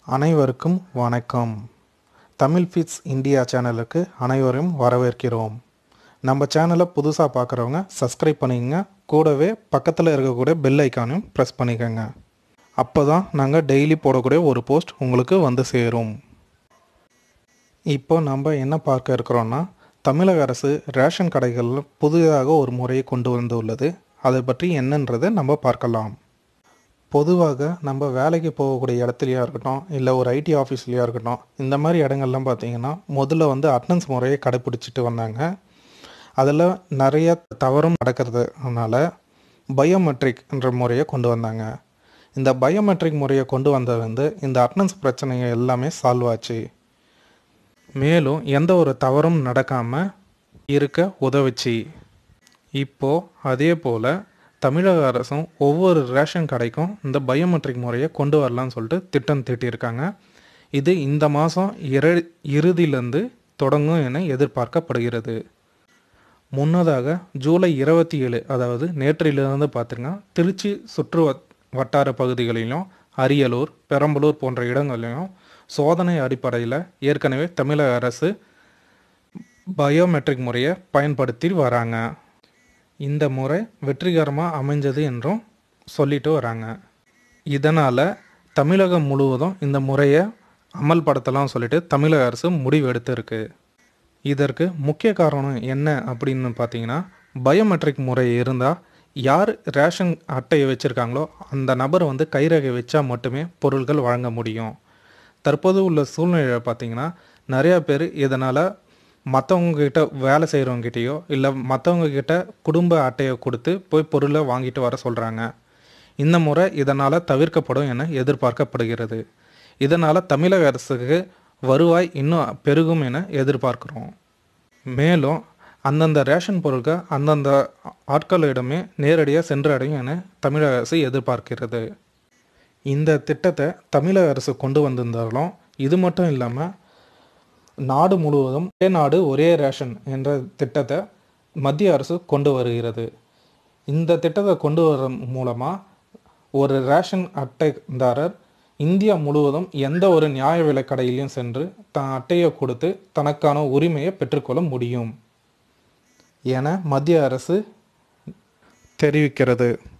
அனைவருக்கும் வணக்கம். Tamil fits India சேனலுக்கு அனைவரையும் வரவேற்கிறோம். நம்ம சேனலை புதுசாக பார்க்குறவங்க சப்ஸ்கிரைப் பண்ணிக்கங்க. கூடவே பக்கத்தில் இருக்கக்கூடிய பெல் ஐக்கானையும் ப்ரெஸ் பண்ணிக்கோங்க. அப்போ தான் நாங்கள் டெய்லி போடக்கூடிய ஒரு போஸ்ட் உங்களுக்கு வந்து சேரும். இப்போ நம்ம என்ன பார்க்க இருக்கிறோன்னா, தமிழக அரசு ரேஷன் கடைகளில் புதிதாக ஒரு முறையை கொண்டு வந்துள்ளது. அதை பற்றி என்னன்றதை நம்ம பார்க்கலாம். பொதுவாக நம்ம வேலைக்கு போகக்கூடிய இடத்துலையா இருக்கட்டும், இல்லை ஒரு ஐடி ஆஃபீஸ்லையா இருக்கட்டும், இந்த மாதிரி இடங்கள்லாம் பார்த்திங்கன்னா முதல்ல வந்து அட்டனன்ஸ் முறையை கடைப்பிடிச்சிட்டு வந்தாங்க. அதில் நிறைய தவறும் நடக்கிறதுனால பயோமெட்ரிக்ன்ற முறையை கொண்டு வந்தாங்க. இந்த பயோமெட்ரிக் முறையை கொண்டு வந்தது வந்து இந்த அட்டனன்ஸ் பிரச்சனைகள் எல்லாமே சால்வ் ஆச்சு. மேலும் எந்த ஒரு தவறும் நடக்காமல் இருக்க உதவுச்சு. இப்போது அதே போல் தமிழக அரசும் ஒவ்வொரு ரேஷன் கடைக்கும் இந்த பயோமெட்ரிக் முறையை கொண்டு வரலான்னு சொல்லிட்டு திட்டம் தீட்டியிருக்காங்க. இது இந்த மாதம் இறுதியிலேருந்து தொடங்கும் என எதிர்பார்க்கப்படுகிறது. முன்னதாக ஜூலை 27, அதாவது நேற்றிலிருந்து பார்த்திங்கன்னா, திருச்சி சுற்று வட்டார பகுதிகளிலும் அரியலூர், பெரம்பலூர் போன்ற இடங்களிலும் சோதனை அடிப்படையில் ஏற்கனவே தமிழக அரசு பயோமெட்ரிக் முறையை பயன்படுத்தி வராங்க. இந்த முறை வெற்றிகரமாக அமைஞ்சது என்றும் சொல்லிட்டு வராங்க. இதனால் தமிழகம் முழுவதும் இந்த முறையை அமல்படுத்தலாம் சொல்லிட்டு தமிழக அரசு முடிவு எடுத்திருக்கு. இதற்கு முக்கிய காரணம் என்ன அப்படின்னு பார்த்தீங்கன்னா, பயோமெட்ரிக் முறை இருந்தால் யார் ரேஷன் அட்டையை வச்சுருக்காங்களோ அந்த நபர் வந்து கைரேகை வச்சா மட்டுமே பொருட்கள் வழங்க முடியும். தற்போது உள்ள சூழ்நிலையை பார்த்திங்கன்னா, நிறையா பேர் இதனால் மற்றவங்கக்கிட்ட வேலை செய்கிறவங்ககிட்டையோ இல்லை மற்றவங்கக்கிட்ட குடும்ப அட்டையை கொடுத்து போய் பொருளை வாங்கிட்டு வர சொல்கிறாங்க. இந்த முறை இதனால் தவிர்க்கப்படும் என எதிர்பார்க்கப்படுகிறது. இதனால் தமிழக அரசுக்கு வருவாய் இன்னும் பெருகும் என எதிர்பார்க்குறோம். மேலும் அந்தந்த ரேஷன் பொருட்கள் அந்தந்த ஆட்களிடமே நேரடியாக சென்றடையும் என தமிழக அரசு எதிர்பார்க்கிறது. இந்த திட்டத்தை தமிழக அரசு கொண்டு வந்திருந்தாலும் இது மட்டும் இல்லாமல் நாடு முழுவதும் ஒரே நாடு ஒரே ரேஷன் என்ற திட்டத்தை மத்திய அரசு கொண்டு வருகிறது. இந்த திட்டத்தை கொண்டு வர மூலமாக ஒரு ரேஷன் அட்டைதாரர் இந்தியா முழுவதும் எந்த ஒரு நியாய விலை கடையிலையும் சென்று தன் அட்டையை கொடுத்து தனக்கான உரிமையை பெற்றுக்கொள்ள முடியும் என மத்திய அரசு தெரிவிக்கிறது.